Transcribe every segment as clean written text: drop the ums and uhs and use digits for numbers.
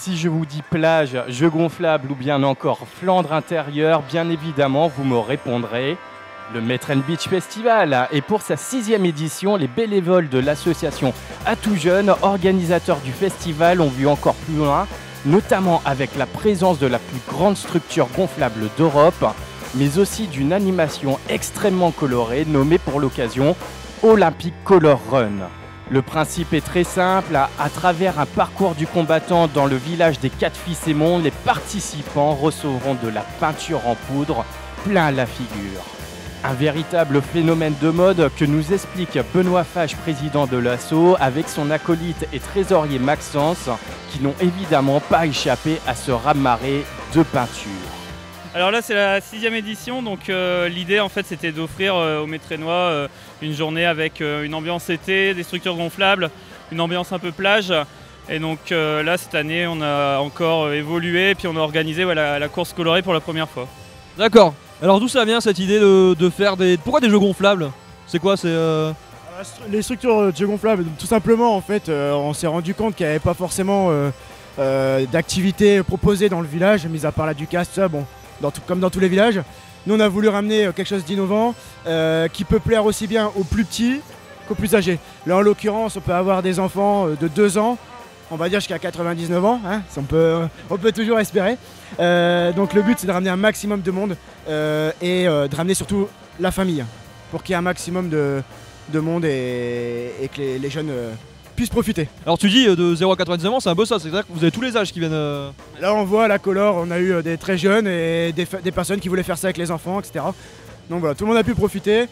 si je vous dis plage, jeux gonflables ou bien encore Flandre intérieure, bien évidemment, vous me répondrez le Metren Beach Festival. Et pour sa 6e édition, les bénévoles de l'association À Tout Jeune, organisateurs du festival, ont vu encore plus loin, notamment avec la présence de la plus grande structure gonflable d'Europe, mais aussi d'une animation extrêmement colorée nommée pour l'occasion Olympic Color Run. Le principe est très simple, à travers un parcours du combattant dans le village des Quatre-Fils-Aymon, les participants recevront de la peinture en poudre plein la figure. Un véritable phénomène de mode que nous explique Benoît Fage, président de l'asso, avec son acolyte et trésorier Maxence, qui n'ont évidemment pas échappé à ce raz-de-marée de peinture. Alors là c'est la 6e édition, donc l'idée en fait c'était d'offrir aux Métrénois une journée avec une ambiance été, des structures gonflables, une ambiance un peu plage. Et donc là cette année on a encore évolué et puis on a organisé la course colorée pour la première fois. D'accord. Alors d'où ça vient cette idée de faire des... Pourquoi des jeux gonflables? C'est quoi? Les structures de jeux gonflables, tout simplement en fait, on s'est rendu compte qu'il n'y avait pas forcément d'activités proposées dans le village, mis à part la Ducasse, ça, bon, comme dans tous les villages. Nous on a voulu ramener quelque chose d'innovant qui peut plaire aussi bien aux plus petits qu'aux plus âgés. Là en l'occurrence on peut avoir des enfants de 2 ans, on va dire jusqu'à 99 ans, hein, on peut toujours espérer. Donc le but c'est de ramener un maximum de monde et de ramener surtout la famille pour qu'il y ait un maximum de monde et que les jeunes puissent profiter. Alors tu dis de 0 à 99 ans, c'est un peu ça, c'est-à-dire que vous avez tous les âges qui viennent... Là on voit à la Color, on a eu des très jeunes et des personnes qui voulaient faire ça avec les enfants, etc. Donc voilà, tout le monde a pu profiter.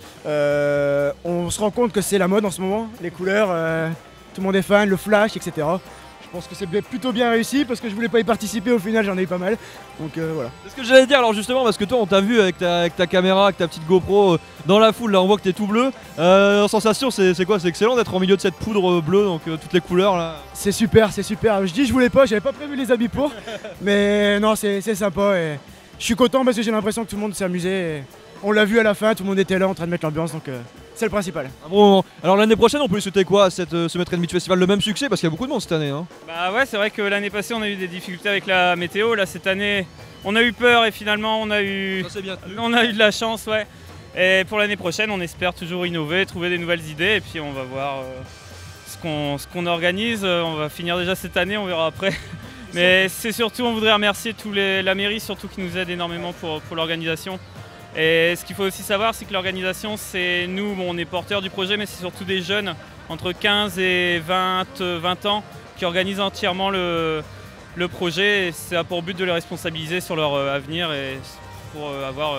On se rend compte que c'est la mode en ce moment, les couleurs, tout le monde est fan, le flash, etc. Je pense que c'est plutôt bien réussi parce que je voulais pas y participer, au final j'en ai eu pas mal. Donc voilà. C'est ce que j'allais dire alors justement, parce que toi on t'a vu avec ta caméra, avec ta petite GoPro dans la foule, là on voit que t'es tout bleu. En sensation c'est quoi? C'est excellent d'être au milieu de cette poudre bleue, donc toutes les couleurs là. C'est super, c'est super. Je dis je voulais pas, j'avais pas prévu les habits pour. Mais non c'est sympa et je suis content parce que j'ai l'impression que tout le monde s'est amusé. On l'a vu à la fin, tout le monde était là en train de mettre l'ambiance, donc c'est le principal. Un bon moment. Alors l'année prochaine on peut lui souhaiter quoi à ce Metren Beach Festival? Le même succès parce qu'il y a beaucoup de monde cette année hein. Bah ouais c'est vrai que l'année passée on a eu des difficultés avec la météo, là cette année on a eu peur et finalement on a eu de la chance, ouais. Et pour l'année prochaine on espère toujours innover, trouver des nouvelles idées et puis on va voir ce qu'on organise. On va finir déjà cette année, on verra après. Mais c'est surtout, on voudrait remercier la mairie surtout qui nous aide énormément pour l'organisation. Et ce qu'il faut aussi savoir, c'est que l'organisation, c'est nous, bon, on est porteurs du projet, mais c'est surtout des jeunes entre 15 et 20 ans qui organisent entièrement le projet. Et ça a pour but de les responsabiliser sur leur avenir et pour avoir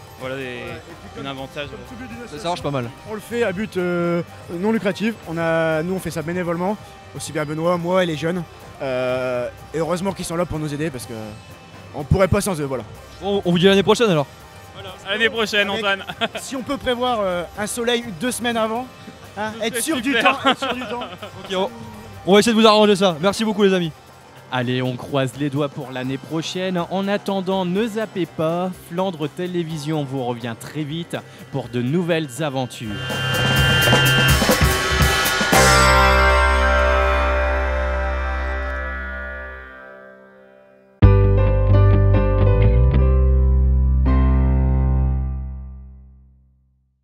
un avantage. Ça marche pas mal. On le fait à but non lucratif. Nous, on fait ça bénévolement, aussi bien Benoît, moi et les jeunes. Et heureusement qu'ils sont là pour nous aider parce qu'on pourrait pas sans eux. Voilà. Bon, on vous dit à l'année prochaine alors. Voilà, à l'année prochaine, Antoine. Si on peut prévoir un soleil 2 semaines avant, hein, être sûr du temps. Okay, on va essayer de vous arranger ça. Merci beaucoup les amis. Allez, on croise les doigts pour l'année prochaine. En attendant, ne zappez pas. Flandre Télévision vous revient très vite pour de nouvelles aventures.